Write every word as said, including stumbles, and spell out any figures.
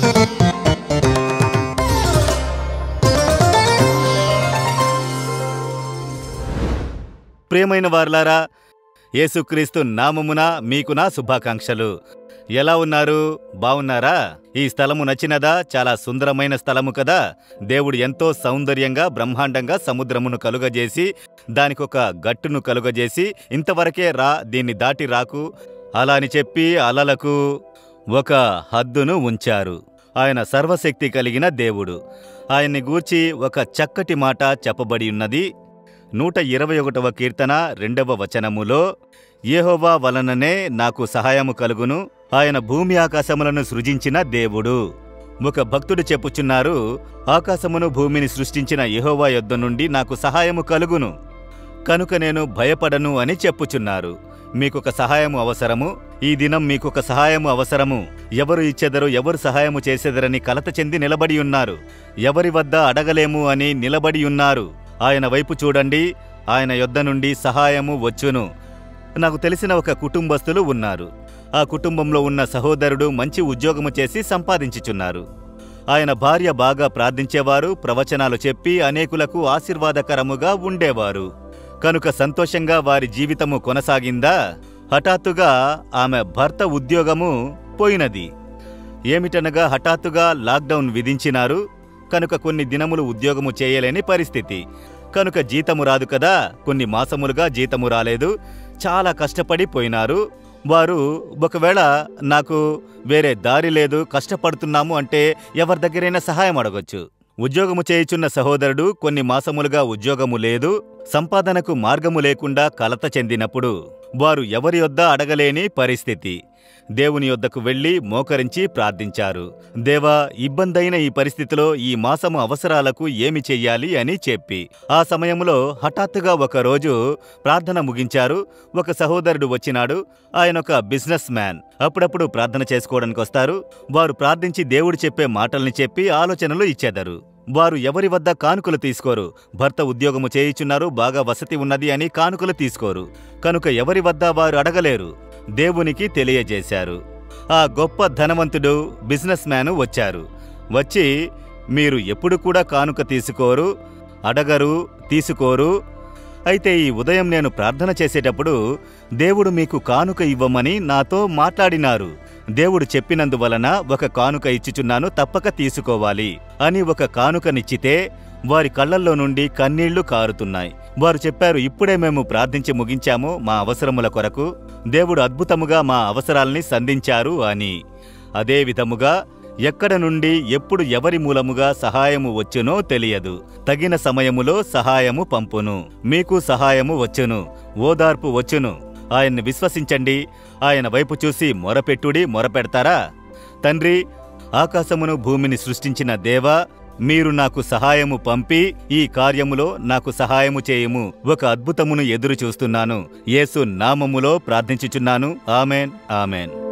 ప్రియమైన వారలారా, యేసుక్రీస్తు నామమున మీకు నా శుభాకాంక్షలు. ఎలా ఉన్నారు? బావున్నారా? ఈ స్థలము నచ్చినదా? చాలా సుందరమైన స్థలము కదా. దేవుడు ఎంతో సౌందర్యంగా బ్రహ్మాండంగా సముద్రమును కలుగజేసి దానికొక గట్టును కలుగజేసి ఇంతవరకే రా, దీన్ని దాటి రాకు అలా అని చెప్పి అలలకు ఒక హద్దును ఉంచారు. ఆయన సర్వశక్తి కలిగిన దేవుడు. ఆయన్ని గూర్చి ఒక చక్కటి మాట చెప్పబడి ఉన్నది. నూట ఇరవై ఒకటవ కీర్తన రెండవ వచనములో, యెహోవా వలననే నాకు సహాయము కలుగును, ఆయన భూమి ఆకాశములను సృజించిన దేవుడు. ఒక భక్తుడు చెప్పుచున్నారు, ఆకాశమును భూమిని సృష్టించిన యెహోవా యొద్ద నుండి నాకు సహాయము కలుగును, కనుక నేను భయపడను అని చెప్పుచున్నారు. మీకొక సహాయము అవసరము. ఈ దినం మీకొక సహాయము అవసరము. ఎవరు ఇచ్చెదరు, ఎవరు సహాయము చేసెదరని కలత చెంది నిలబడి ఉన్నారు. ఎవరి వద్ద అడగలేము అని నిలబడి ఉన్నారు. ఆయన వైపు చూడండి, ఆయన యొద్ద నుండి సహాయము వచ్చును. నాకు తెలిసిన ఒక కుటుంబస్తులు ఉన్నారు. ఆ కుటుంబంలో ఉన్న సహోదరుడు మంచి ఉద్యోగము చేసి సంపాదించుచున్నారు. ఆయన భార్య బాగా ప్రార్థించేవారు, ప్రవచనాలు చెప్పి అనేకులకు ఆశీర్వాదకరముగా ఉండేవారు. కనుక సంతోషంగా వారి జీవితము కొనసాగిందా? హఠాత్తుగా ఆమె భర్త ఉద్యోగము పోయినది. ఏమిటనగా హఠాత్తుగా లాక్డౌన్ విధించినారు. కనుక కొన్ని దినములు ఉద్యోగము చేయలేని పరిస్థితి. కనుక జీతము రాదు కదా. కొన్ని మాసములుగా జీతము రాలేదు. చాలా కష్టపడిపోయినారు. వారు ఒకవేళ నాకు వేరే దారి లేదు, కష్టపడుతున్నాము అంటే ఎవరి దగ్గరైనా సహాయం అడగొచ్చు. ఉద్యోగము చేయుచున్న సహోదరుడు కొన్ని మాసములుగా ఉద్యోగము లేదు, సంపాదనకు మార్గము లేకుండా కలత చెందినప్పుడు వారు ఎవరి యొద్ద అడగలేని పరిస్థితి. దేవుని యొద్దకు వెళ్లి మోకరించి ప్రార్థించారు. దేవా, ఇబ్బందైన ఈ పరిస్థితిలో ఈ మాసము అవసరాలకు ఏమి చెయ్యాలి అని చెప్పి. ఆ సమయంలో హఠాత్తుగా ఒకరోజు ప్రార్థన ముగించారు. ఒక సహోదరుడు వచ్చినాడు. ఆయనొక బిజినెస్ మ్యాన్. అప్పుడప్పుడు ప్రార్థన చేసుకోవడానికి వస్తారు. వారు ప్రార్థించి దేవుడు చెప్పే మాటల్ని చెప్పి ఆలోచనలు ఇచ్చేదరు. వారు ఎవరి వద్ద కానుకలు తీసుకోరు. భర్త ఉద్యోగము చేయుచున్నారు, బాగా వసతి ఉన్నది అని కానుకలు తీసుకోరు. కనుక ఎవరి వద్ద వారు అడగలేరు. దేవునికి తెలియజేశారు. ఆ గొప్ప ధనవంతుడు బిజినెస్ మ్యాను వచ్చారు. వచ్చి, మీరు ఎప్పుడు కూడా కానుక తీసుకోరు, అడగరు, తీసుకోరు. అయితే ఈ ఉదయం నేను ప్రార్థన చేసేటప్పుడు దేవుడు మీకు కానుక ఇవ్వమని నాతో మాట్లాడినారు. దేవుడు చెప్పినందువలన ఒక కానుక ఇచ్చుచున్నాను, తప్పక తీసుకోవాలి అని ఒక కానుకనిచ్చితే వారి కళ్లల్లో నుండి కన్నీళ్లు కారుతున్నాయి. వారు చెప్పారు, ఇప్పుడే మేము ప్రార్థించి ముగించాము మా అవసరముల కొరకు. దేవుడు అద్భుతముగా మా అవసరాల్ని సంధించారు అని. అదే విధముగా ఎక్కడ నుండి ఎప్పుడు ఎవరి మూలముగా సహాయము వచ్చునో తెలియదు. తగిన సమయములో సహాయము పంపును. మీకు సహాయము వచ్చును, ఓదార్పు వచ్చును. ఆయన్ని విశ్వసించండి. ఆయన వైపు చూసి మొరపెట్టుడి. మొరపెడతారా? తండ్రి, ఆకాశమును భూమిని సృష్టించిన దేవా, మీరు నాకు సహాయము పంపి ఈ కార్యములో నాకు సహాయము చేయుము. ఒక అద్భుతమును ఎదురు చూస్తున్నాను. యేసు నామములో ప్రార్థించుచున్నాను. Amen, amen.